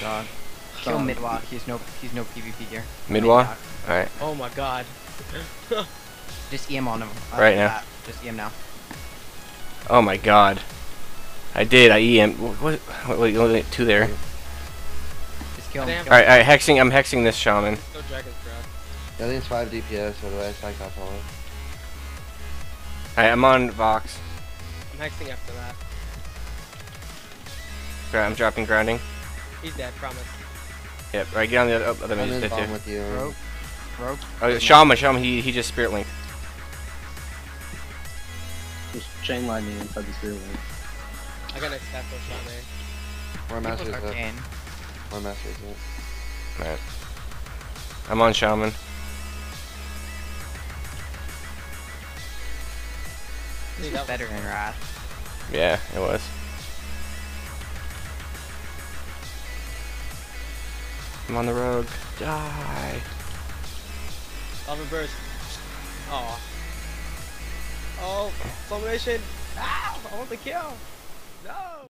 god. Kill Midwa. He's no PvP gear. Midwa? Alright. Oh my god. Just EM on him. Right now. Just EM now. Oh my god. I did, I EM. Wait, only 2 there. Just kill him. Alright, hexing, I'm hexing this shaman. Go Dragon's Breath. I think it's 5 DPS, otherwise I got all. Alright, I'm on Vox. I'm hexing after that. I'm dropping grounding. He's dead, promise. Yep, right, get on the other I'm mid, in dead bomb too. with you. Rope. Oh, shaman, he just spirit linked. Just chain line me inside the spirit link. I got a staff push on there. More masters up. Arcane. More masters up. Alright. I'm on shaman. This is better than Wrath. Yeah, it was. I'm on the rogue. Die. Lava burst. Oh. Oh, fulmination. Ow! I want the kill. No.